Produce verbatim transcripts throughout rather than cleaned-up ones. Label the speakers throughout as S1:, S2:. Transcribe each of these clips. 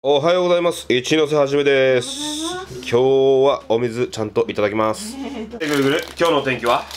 S1: おはようございます。一ノ瀬はじめです。今日はお水ちゃんといただきます。ぐるぐる、今日の天気は？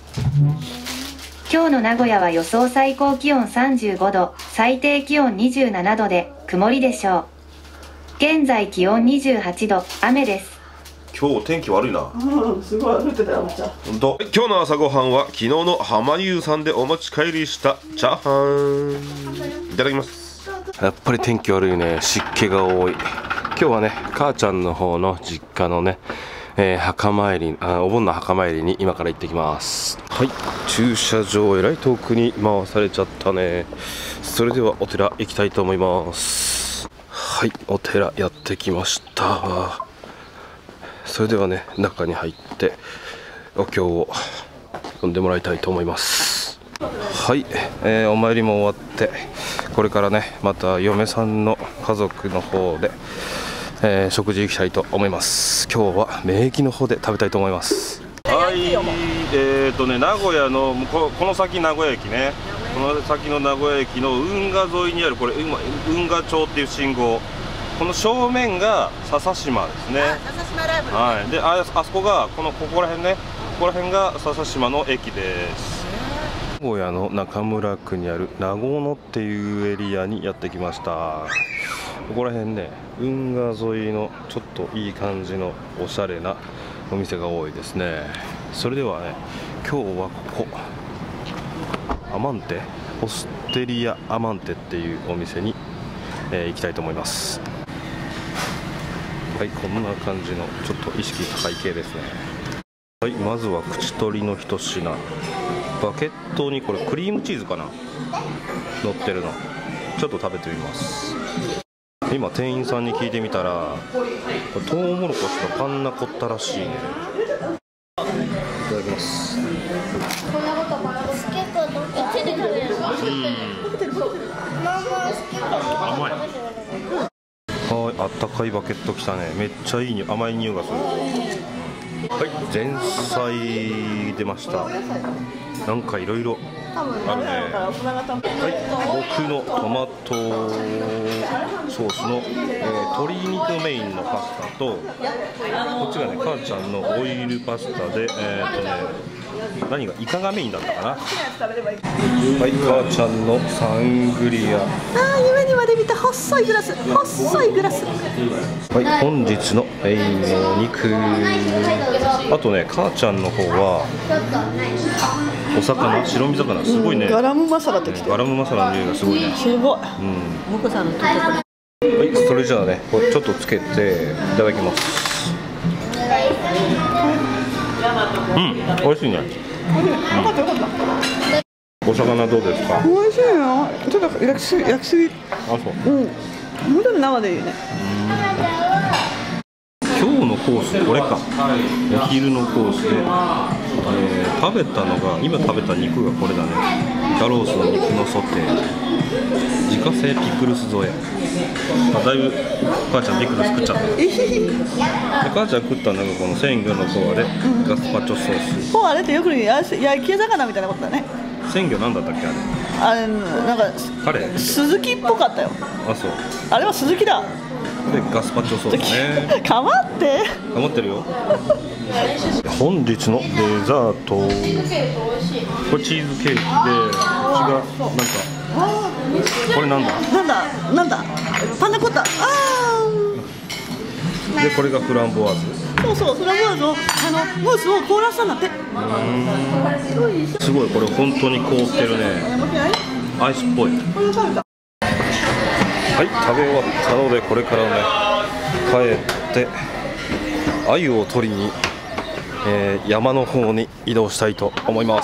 S2: 今日の名古屋は予想最高気温さんじゅうごど、最低気温にじゅうななどで曇りでしょう。現在気温にじゅうはちど、雨です。
S1: 今日天気悪いな。
S3: うん、すごい降ってたよ、めっちゃ。
S1: 本当。今日の朝ごはんは昨日の浜優さんでお持ち帰りしたチャーハン。いただきます。やっぱり天気悪いね。湿気が多い。今日はね、母ちゃんの方の実家のね、えー、墓参り、あ、お盆の墓参りに今から行ってきます。はい、駐車場えらい遠くに回されちゃったね。それではお寺行きたいと思います。はい、お寺やってきました。それではね、中に入ってお経を読んでもらいたいと思います。はい、えー、お参りも終わってこれからね、また嫁さんの家族の方で、えー、食事行きたいと思います。今日は名駅の方で食べたいと思います。はい、えーとね、名古屋のここの先名古屋駅ね、この先の名古屋駅の運河沿いにあるこれ運河町っていう信号、この正面が笹島ですね。
S3: 笹島ライブ。
S1: はい。で、あ、あそこがこのここら辺ね、ここら辺が笹島の駅です。名古屋の中村区にある名護野っていうエリアにやってきました。ここら辺ね、運河沿いのちょっといい感じのおしゃれなお店が多いですね。それではね、今日はここアマンテ、オステリアアマンテっていうお店に、えー、行きたいと思います。はい、こんな感じのちょっと意識高い系ですね。はい、まずは口取りの一品、バケットにこれクリームチーズかな乗ってるの、ちょっと食べてみます。今店員さんに聞いてみたら、トウモロコシのパンナコッタらしいね。いただきます。
S4: こんなこともある。スケートどっちで食べるの？
S1: 甘い。はい、あったかいバケットきたね。めっちゃいいに甘い匂いがする。はい、前菜出ました。なんかいろいろあるね。はい、僕のトマトソースの、えー、鶏肉メインのパスタと、こっちがね、母ちゃんのオイルパスタで、えー、っとね、何がイカがメインだったかな。はい、母ちゃんのサングリア。
S3: ああ、夢にまで見た細いグラス、細いグラス。
S1: はい、本日のメインのお肉。あとね、母ちゃんの方はお魚、白身魚、すごいね。
S3: ガラムマサラってきて。
S1: ガラムマサラの匂いがすごいね。すごい。うん。
S3: もこさんのところ。
S1: はい、それじゃあね、これちょっとつけていただきます。うん、美味しいね。
S3: よかったよかった。
S1: お魚どうですか？
S3: 美味しいよ。ちょっと焼きすぎ、焼きすぎ。
S1: あ、そう。
S3: うん。もうちょっと生でいいね。
S1: 今日のコースこれか。お昼のコースで、えー、食べたのが今食べた肉がこれだね。ガロースの肉のソテー、自家製ピクルス添え。あ、だいぶ母ちゃんピクルス食っちゃった。で母ちゃん食ったのがこの鮮魚のポワレ、ガスパチョソース。
S3: ポワレってよく言う焼き魚みたいなことだね。
S1: 鮮魚なんだったっけあれ？
S3: あれなんか
S1: カレー？
S3: 鈴木っぽかったよ。
S1: あ、そう。
S3: あれは鈴木だ。
S1: でガスパチョソースね。
S3: かまって。
S1: かまってるよ。本日のデザート。これチーズケーキで、こっちがなんかこれなんだ？
S3: なんだなんだ。パンナコッタ。あ
S1: あ。でこれがフランボワーズ。
S3: そうそう、フランボワーズのあのムースを凍らせたんだって。
S1: すごい、これ本当に凍ってるね。アイスっぽい。はい、食べ終わったのでこれからね、帰って鮎を取りに、えー、山の方に移動したいと思います。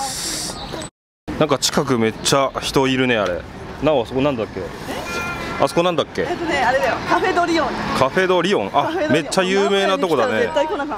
S1: なんか近くめっちゃ人いるね。あれなお、あそこなんだっけ？あそこなんだっけ？
S3: えっとね、あれだよ、カフェドリオン。
S1: カフェドリオン。あ、めっちゃ有名なとこだね。
S3: 絶対来なかった。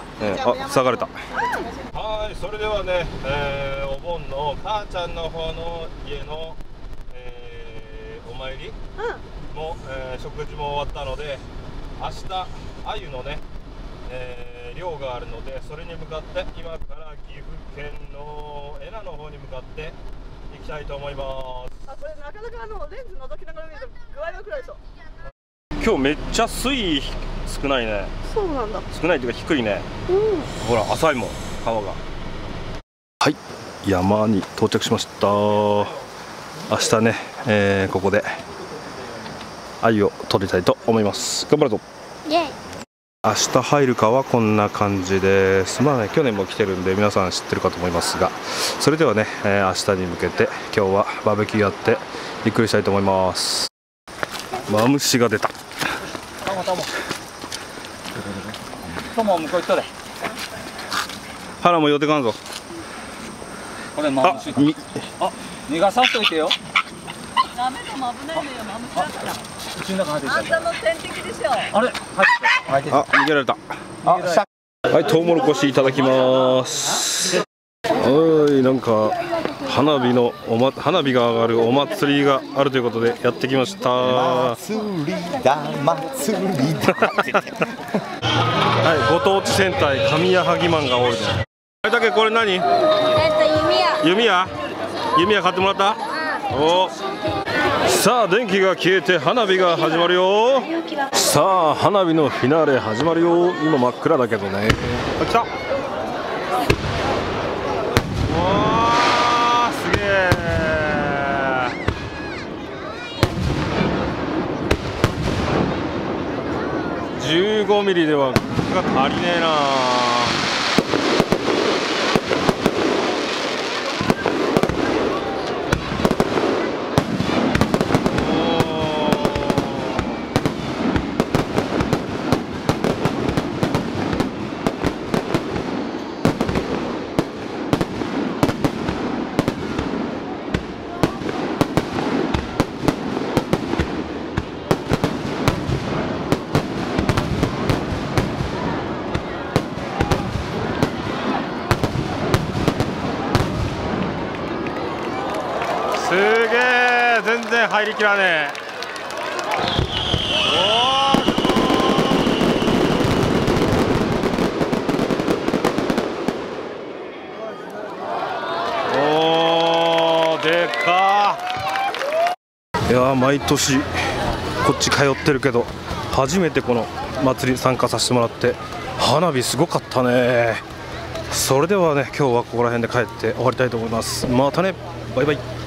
S1: うん、あ、塞がれた。はい、それではね、えー、お盆の母ちゃんの方の家の、えー、お参りも、うん、えー、食事も終わったので、明日鮎のね、えー、漁があるので、それに向かって今から岐阜県の恵那の方に向かって行きたいと思います。
S3: あ、これなかなかあのレンズ覗きながら見ると具合が暗いでしょ。
S1: 今日めっちゃ水位少ないね。
S3: そうなんだ。
S1: 少ないっていうか低いね。
S3: うん。
S1: ほら浅いもん川が。はい、山に到着しました。明日ね、えー、ここで鮎を取りたいと思います。頑張るぞ。
S4: イエイ。
S1: 明日入るかはこんな感じです。まあね、去年も来てるんで皆さん知ってるかと思いますが、それではね、えー、明日に向けて今日はバーベキューやってゆっくりしたいと思います。マムシが出た。
S5: タモタモタモ向こう行ったで。
S1: 腹も寄ってかんぞ。
S5: これマムシ。あ、逃がさっといてよ。
S3: ダメかも危ないのよ、マムシだから。
S5: 口の中入ってきた。
S3: あんたの天敵でしょ。
S5: あれ、入ってきた。入ってきた。
S1: あ、逃げられた。はい、トウモロコシいただきます。おい、なんか花火のおま花火が上がるお祭りがあるということでやってきました。
S6: 祭りだ祭りだ
S1: はい、ご当地戦隊神谷萩マンがおるね。あれだけこれ何？
S4: えっと弓矢。
S1: 弓矢？弓矢買ってもらった？お。さあ電気が消えて花火が始まるよ。さあ花火のフィナーレ始まるよ。今真っ暗だけどね。あ、来た。わーすげえ。じゅうごミリではが足りねえな。すげえ、全然入りきらねえ。おー、でかー。いやー、毎年こっち通ってるけど初めてこの祭り参加させてもらって花火すごかったね。それではね、今日はここら辺で帰って終わりたいと思います。またね、バイバイ。